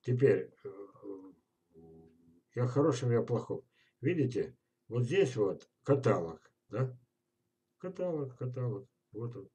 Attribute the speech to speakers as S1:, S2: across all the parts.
S1: Теперь, я хорошим, я плохом. Видите, вот здесь вот каталог, да? Каталог. Вот он.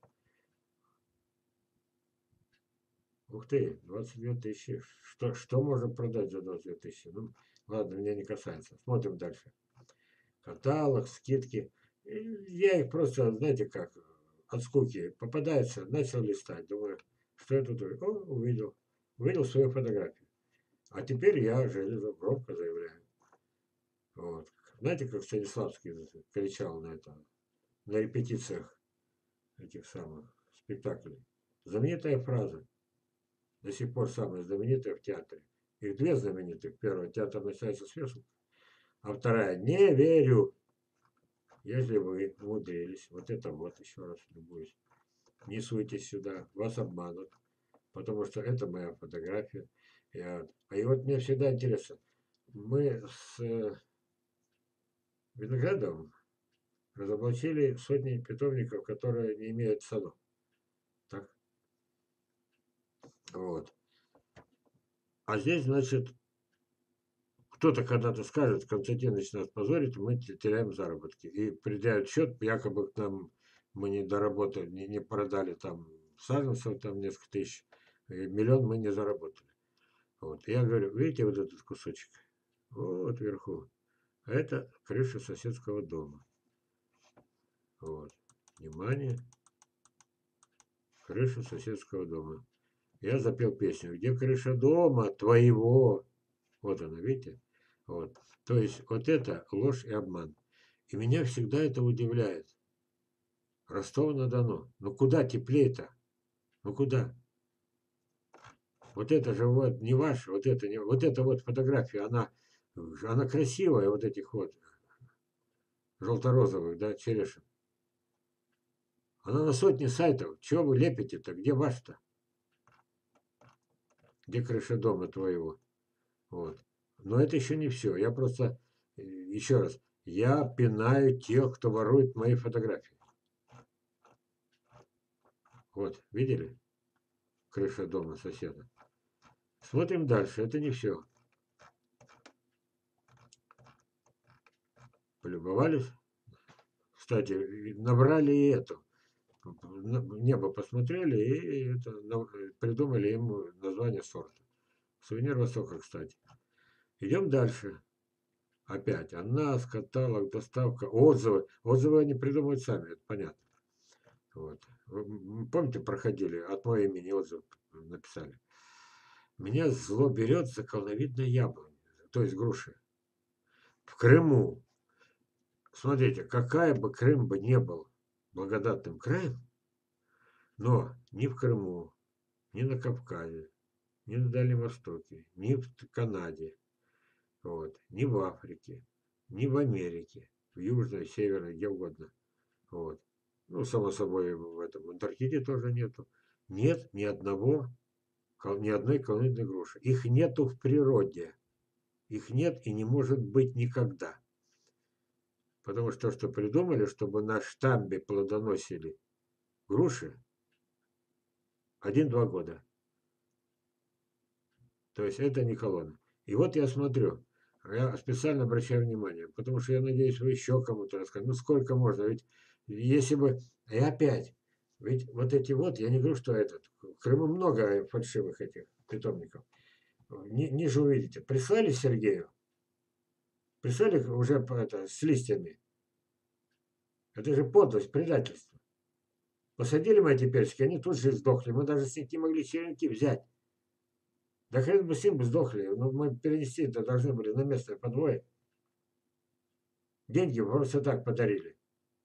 S1: Ух ты, 22 тысячи. Что можно продать за 22 тысячи? Ну, ладно, меня не касается. Смотрим дальше. Каталог, скидки. И я их просто, знаете как, от скуки попадается, начал листать. Думаю, что я тут увидел? О, увидел. Увидел свою фотографию. А теперь я железно громко заявляю. Вот. Знаете, как Станиславский кричал на репетициях этих самых спектаклей? Знаменитая фраза. До сих пор самая знаменитая в театре. Их две знаменитых. Первая — театр начинается с вешалки, а вторая — не верю. Если вы умудрились, вот это вот, еще раз любуюсь, не суйтесь сюда, вас обманут, потому что это моя фотография. И вот мне всегда интересно, мы с Виноградовым разоблачили сотни питомников, которые не имеют садов. Так? Вот. А здесь, значит, кто-то когда-то скажет, Константинович нас позорит, мы теряем заработки. И предъявят счет, якобы к нам мы не доработали, не продали там саженцев, там несколько тысяч, и миллион мы не заработали. Вот. Я говорю, видите вот этот кусочек? Вот вверху. Это крыша соседского дома. Вот. Внимание. Крыша соседского дома. Я запел песню. Где крыша дома твоего? Вот она, видите? Вот. То есть вот это ложь и обман. И меня всегда это удивляет. Ростов-на-Дону. Ну куда теплее-то? Ну куда? Вот это же вот не ваше, вот это не, вот эта вот фотография, она красивая, вот этих вот желто-розовых, да, черешин. Она на сотни сайтов. Чего вы лепите-то? Где ваш-то? Где крыша дома твоего? Вот. Но это еще не все. Я просто, еще раз, я пинаю тех, кто ворует мои фотографии. Вот, видели? Крыша дома соседа. Смотрим дальше. Это не все. Полюбовались? Кстати, набрали и эту. Небо посмотрели и это, придумали ему название сорта. Сувенир Востока, кстати. Идем дальше. Опять ананас, каталог, доставка, отзывы. Отзывы они придумывают сами, это понятно. Вот. Вы помните, проходили, от моего имени отзыв написали. Меня зло берет за колоновидное яблони, то есть груши. В Крыму. Смотрите, какая бы Крым бы не был благодатным краем, но ни в Крыму, ни на Кавказе, ни на Дальнем Востоке, ни в Канаде, вот, ни в Африке, ни в Америке, в Южной, Северной, где угодно. Вот. Ну, само собой, в этом в Антарктиде тоже нету. Нет ни одной колоидной груши. Их нету в природе. Их нет и не может быть никогда. Потому что то, что придумали, чтобы на штамбе плодоносили груши, 1-2 года. То есть это не колонна. И вот я смотрю, я специально обращаю внимание, потому что я надеюсь, вы еще кому-то расскажете. Ну сколько можно? Ведь если бы... И опять, ведь вот эти вот, я не говорю, что этот, в Крыму много фальшивых этих питомников. Ниже увидите. Прислали Сергею, прислали уже это, с листьями. Это же подлость, предательство. Посадили мы эти персики, они тут же сдохли. Мы даже с них не могли черенки взять. Да хрен бы с ним бы сдохли. Но мы перенести это должны были на местное подвое. Деньги просто так подарили.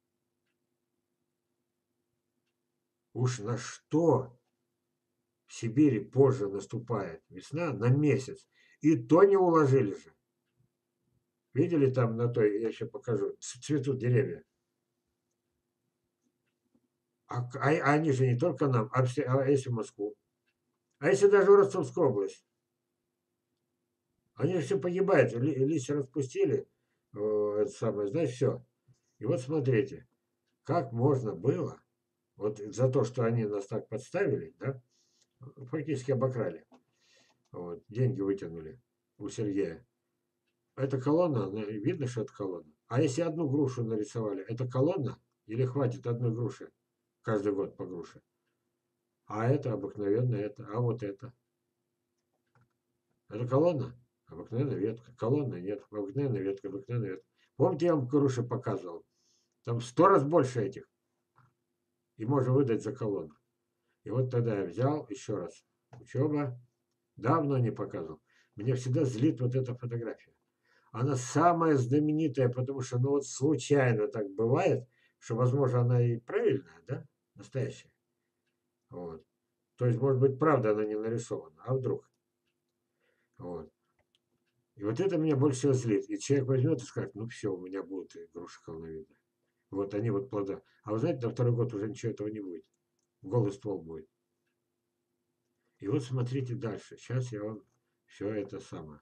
S1: Уж на что в Сибири позже наступает весна? На месяц. И то не уложили же. Видели там на той, я еще покажу, цветут деревья. А они же не только нам, а если в Москву. А если даже в Ростовскую область. Они же все погибают. Листья распустили. Это самое, знаешь, все. И вот смотрите, как можно было, вот за то, что они нас так подставили, да, фактически обокрали. Вот, деньги вытянули у Сергея. Это колонна, видно, что это колонна. А если одну грушу нарисовали, это колонна? Или хватит одной груши? Каждый год по груше. А это обыкновенная, это, а вот это. Это колонна? Обыкновенная ветка. Колонна нет. Обыкновенная ветка, обыкновенная ветка. Помните, я вам груши показывал? Там 100 раз больше этих. И можно выдать за колонну. И вот тогда я взял еще раз. Учеба. Давно не показывал. Меня всегда злит вот эта фотография. Она самая знаменитая, потому что, ну вот случайно так бывает, что, возможно, она и правильная, да, настоящая. Вот. То есть, может быть, правда она не нарисована, а вдруг. Вот. И вот это меня больше всего злит. И человек возьмет и скажет, ну все, у меня будут груши колоновидные. Вот они вот плода. А вы знаете, на второй год уже ничего этого не будет. Голый ствол будет. И вот смотрите дальше. Сейчас я вам все это самое.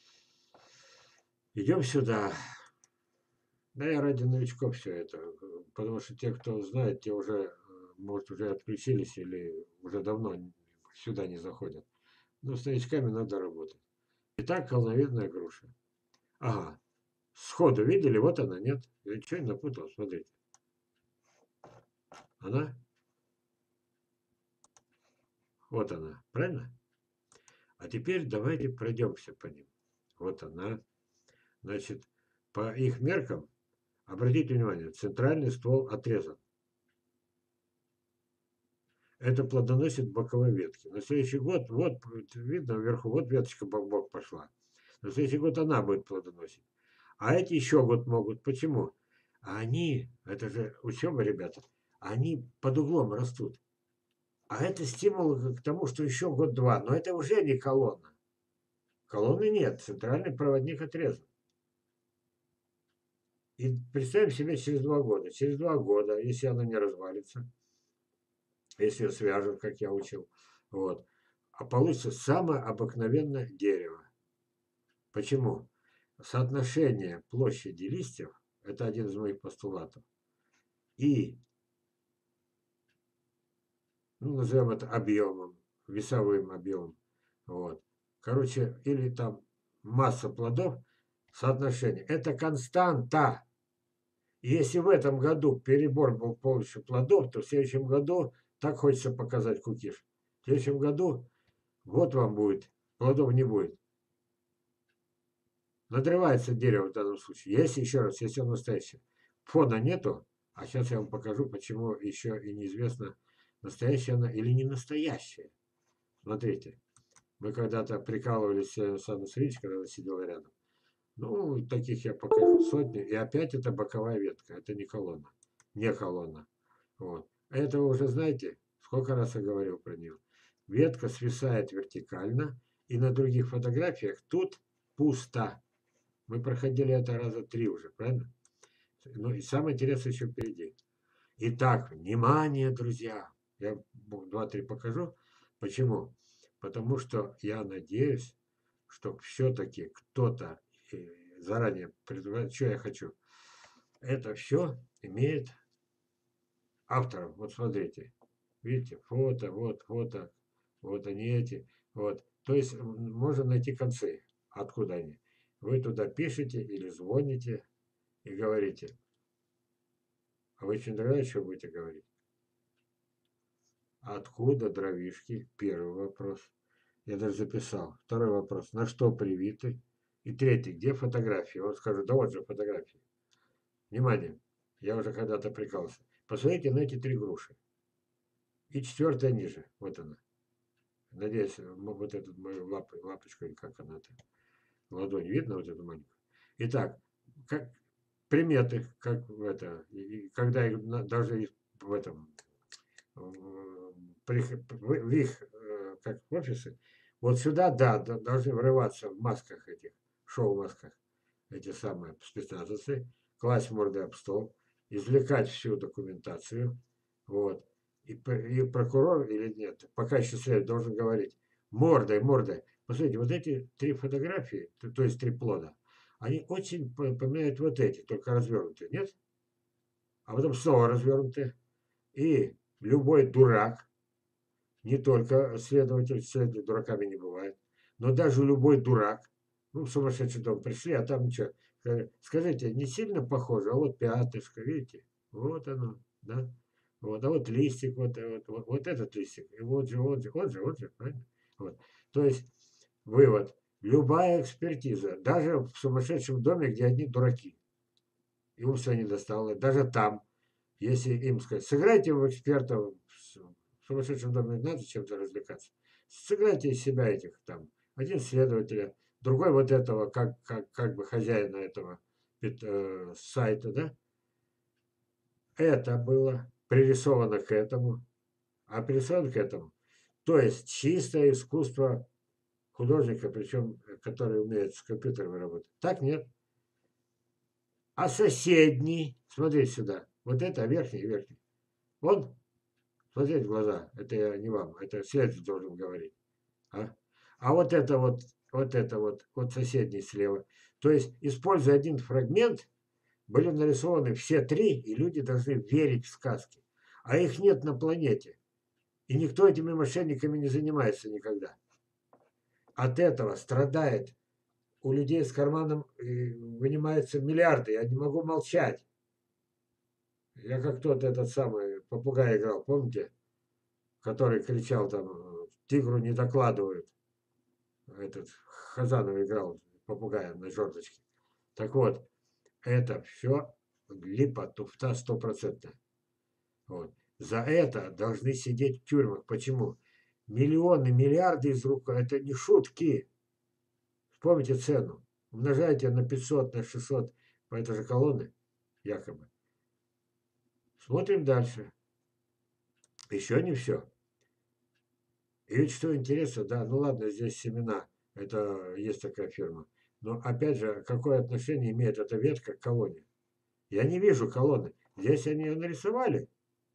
S1: Идем сюда. Да, я ради новичков все это. Потому что те, кто знает, те уже, может, уже отключились или уже давно сюда не заходят. Но с новичками надо работать. Итак, колоновидная груша. Ага. Сходу видели? Вот она, нет? Я ничего не напутал, смотрите. Она? Вот она. Правильно? А теперь давайте пройдемся по ним. Вот она. Значит, по их меркам, обратите внимание, центральный ствол отрезан. Это плодоносит боковые ветки. На следующий год, вот видно вверху, вот веточка бок пошла. На следующий год она будет плодоносить. А эти еще год могут. Почему? А они, это же учеба, ребята, они под углом растут. А это стимул к тому, что еще год-два. Но это уже не колонна. Колонны нет, центральный проводник отрезан. И представим себе через 2 года. Через 2 года, если она не развалится, если ее свяжут, как я учил, вот, а получится самое обыкновенное дерево. Почему? Соотношение площади листьев, это один из моих постулатов, и, ну, назовем это объемом, весовым объемом, вот. Короче, или там масса плодов, соотношение. Это константа. И если в этом году перебор был полностью плодов, то в следующем году, так хочется показать кукиш, в следующем году вот вам будет, плодов не будет. Надрывается дерево в данном случае. Если, еще раз, если он настоящий. Фона нету, а сейчас я вам покажу, почему еще и неизвестно, настоящая она или не настоящая. Смотрите, мы когда-то прикалывались с Александром Сергеевичем, когда она сидела рядом. Ну, таких я покажу сотни. И опять это боковая ветка, это не колонна. Не колонна. Вот. Это вы уже знаете, сколько раз я говорил про нее. Ветка свисает вертикально, и на других фотографиях тут пусто. Мы проходили это раза 3 уже, правильно? Ну и самое интересное еще впереди. Итак, внимание, друзья. Я 2-3 покажу. Почему? Потому что я надеюсь, что все-таки кто-то заранее предполагает, что я хочу. Это все имеет авторов. Вот смотрите. Видите, фото, вот они эти. Вот. То есть можно найти концы. Откуда они? Вы туда пишете или звоните и говорите. А вы очень нравится, что будете говорить? Откуда дровишки? Первый вопрос. Я даже записал. Второй вопрос. На что привиты? И третий. Где фотографии? Он скажет, да вот же фотографии. Внимание. Я уже когда-то прикался. Посмотрите на эти 3 груши. И четвертая ниже. Вот она. Надеюсь, вот эту мою лапочку, или как она-то, ладонь видно, вот эту маленькую. Итак, как приметы, как это, и когда их даже в этом, в их, как офисы, вот сюда, да, должны врываться в масках этих, шоу-масках, эти самые спецназовцы, класть морды об стол, извлекать всю документацию, вот. И прокурор или нет, пока еще следователь должен говорить мордой, мордой. Посмотрите, вот эти 3 фотографии, то есть 3 плода, они очень напоминают вот эти, только развернутые, нет? А потом снова развернутые. И любой дурак, не только следователь, следователь дураками не бывает, Но даже любой дурак, ну, в сумасшедший дом пришли, а там ничего. Скажите, не сильно похоже, а вот пятышко, видите? Вот оно, да? Вот, а вот листик, вот этот листик, и вот же, правильно? Вот. То есть, вывод. Любая экспертиза, даже в сумасшедшем доме, где одни дураки, ему все не достало, даже там, если им сказать, сыграйте в экспертов в сумасшедшем доме, надо чем-то развлекаться. Сыграйте из себя этих там, один следователя, другой вот этого, как бы хозяина этого сайта, да? Это было пририсовано к этому, а пририсовано к этому. То есть чистое искусство художника, причем который умеет с компьютером работать. Так нет. А соседний, смотри сюда, вот это верхний. Он, смотреть в глаза, это я не вам, это следователь должен говорить. А, а вот соседний слева. То есть, используя один фрагмент, были нарисованы все три, и люди должны верить в сказки. А их нет на планете. И никто этими мошенниками не занимается никогда. От этого страдает. У людей с карманом вынимаются миллиарды. Я не могу молчать. Я как тот этот самый попугай играл, помните? Который кричал там, тигру не докладывают. Этот Хазанов играл попугаем на жердочке. Так вот, это все липа, туфта стопроцентная. Вот. За это должны сидеть в тюрьмах. Почему? Миллионы, миллиарды из рук, это не шутки. Вспомните цену. Умножайте на 500, на 600 по этой же колонны, якобы. Смотрим дальше. Еще не все. И ведь что интересно, да, ну ладно, здесь семена, это есть такая фирма. Но опять же, какое отношение имеет эта ветка к колонне? Я не вижу колонны. Здесь они ее нарисовали.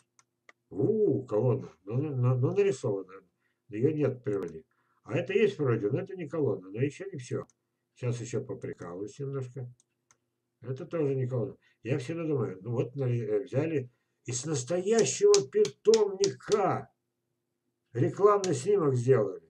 S1: Колонна. Ну, нарисована. Ее нет в природе. А это есть в природе, но это не колонна. Но еще не все. Сейчас еще поприкалываюсь немножко. Это тоже не колонна. Я всегда думаю, ну вот взяли из настоящего питомника рекламный снимок сделали.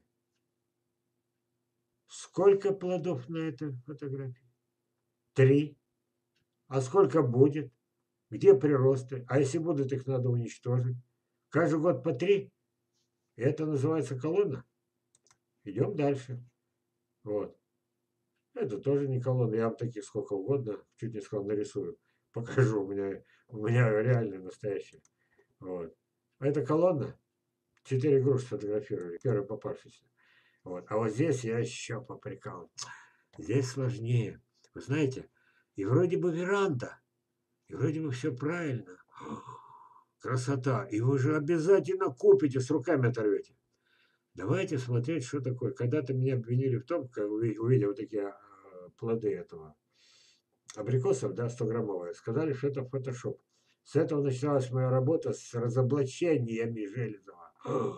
S1: Сколько плодов на этой фотографии? 3. А сколько будет? Где приросты? А если будут, их надо уничтожить. Каждый год по 3. Это называется колонна. Идем дальше. Вот. Это тоже не колонна. Я вам таких сколько угодно, чуть не сказал, нарисую. Покажу. У меня реально настоящая. Вот. Это колонна. 4 груши сфотографировали. Первый попавшийся. Вот. А вот здесь я еще поприкал. Здесь сложнее. Вы знаете, и вроде бы веранда, и вроде бы все правильно. Красота. И вы же обязательно купите, с руками оторвете. Давайте смотреть, что такое. Когда-то меня обвинили в том, как увидел такие плоды этого абрикосов, да, 100-граммовые, сказали, что это фотошоп. С этого начиналась моя работа с разоблачениями Железова.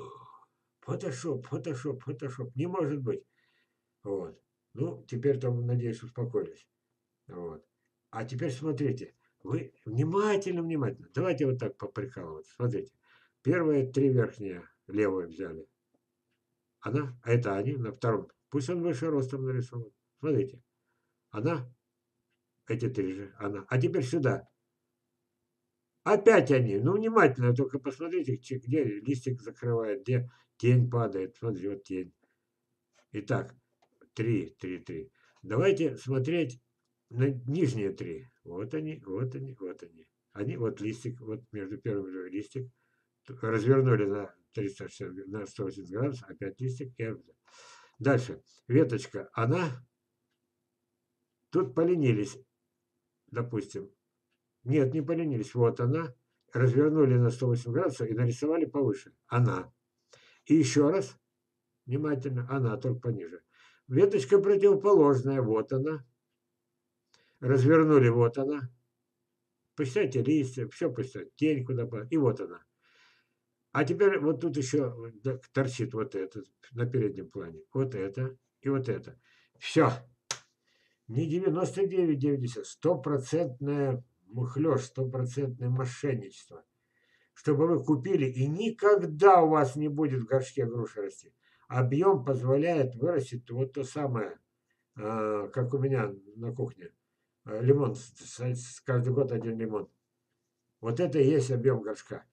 S1: Фотошоп. Не может быть. Вот. Ну, теперь там, надеюсь, успокоились. Вот. А теперь смотрите. Вы внимательно. Давайте вот так поприкалываться. Смотрите. Первые 3 верхние левые взяли. Она, а это они на втором. Пусть он выше ростом нарисован. Смотрите. Она, эти 3 же, она. А теперь сюда. Опять они. Ну, внимательно, только посмотрите, где листик закрывает, где тень падает. Смотри, вот тень. Итак, 3. Давайте смотреть на нижние 3. Вот они. Они, вот листик, вот между первым и листик. Развернули на 360, на 180 градусов, опять листик. Дальше. Веточка, она. Тут поленились, допустим. Нет, не поленились. Вот она. Развернули на 180 градусов и нарисовали повыше. Она. И еще раз. Внимательно. Она, только пониже. Веточка противоположная. Вот она. Развернули. Вот она. Посчитайте листья. Все посчитайте. Тень куда. И вот она. А теперь вот тут еще торчит вот этот на переднем плане. Вот это и вот это. Все. Не 99,90. Стопроцентное мухлёж, стопроцентное мошенничество. Чтобы вы купили, и никогда у вас не будет в горшке груши расти. объем позволяет вырастить вот то самое, как у меня на кухне. Лимон, каждый год один лимон. Вот это и есть объем горшка.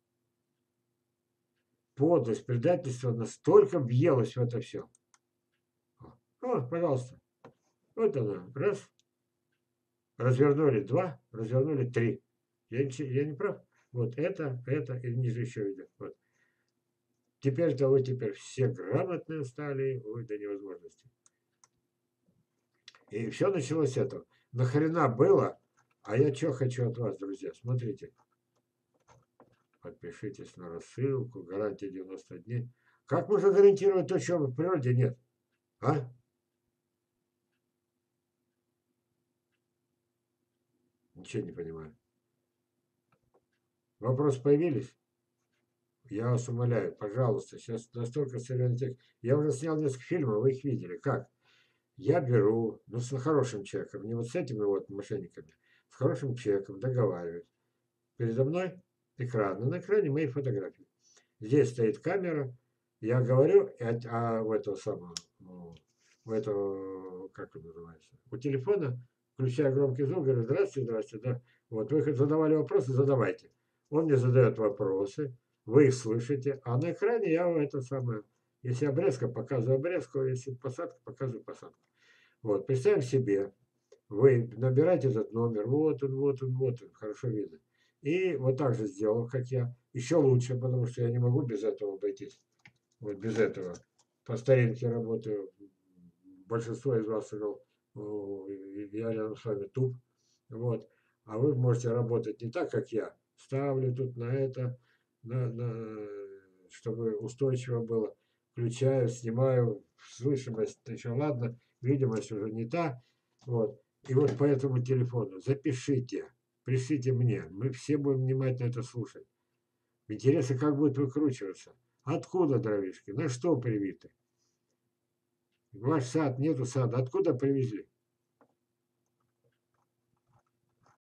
S1: Подлость, предательство настолько въелось в это все. О, пожалуйста. Вот она. Раз. Развернули два, развернули три. Я не прав? Вот это и ниже еще идет. Вот. Теперь-то вы теперь все грамотные стали, ой, до невозможности. И все началось с этого. Нахрена было? А я что хочу от вас, друзья? Смотрите. Подпишитесь на рассылку, гарантия 90 дней. Как можно гарантировать то, чего в природе нет? А? Ничего не понимаю. Вопросы появились? Я вас умоляю, пожалуйста, сейчас настолько современный текст. Я уже снял несколько фильмов, вы их видели. Как? Я беру, ну, с хорошим человеком, не вот с этими вот мошенниками, с хорошим человеком договариваюсь. Передо мной экран, и на экране мои фотографии. Здесь стоит камера, я говорю, у этого самого, у этого, как он называется, у телефона, включая громкий звук, говорю, здравствуйте, здравствуйте, да. Вот вы задавали вопросы, задавайте. Он мне задает вопросы, вы их слышите, а на экране я это самое, если обрезка, показываю обрезку, если посадка, показываю посадку. Вот, представим себе, вы набираете этот номер, вот он, вот он, вот он, хорошо видно. И вот так же сделал, как я. Еще лучше, потому что я не могу без этого обойтись. Вот без этого. По старинке работаю. Большинство из вас сказал, я рядом с вами туп. Вот. А вы можете работать не так, как я. Ставлю тут на это, чтобы устойчиво было. Включаю, снимаю, слышимость еще ладно, видимость уже не та. Вот. И вот по этому телефону запишите, пришлите мне. Мы все будем внимательно это слушать. Интересно, как будет выкручиваться. Откуда дровишки? На что привиты? Ваш сад, нету сада. Откуда привезли?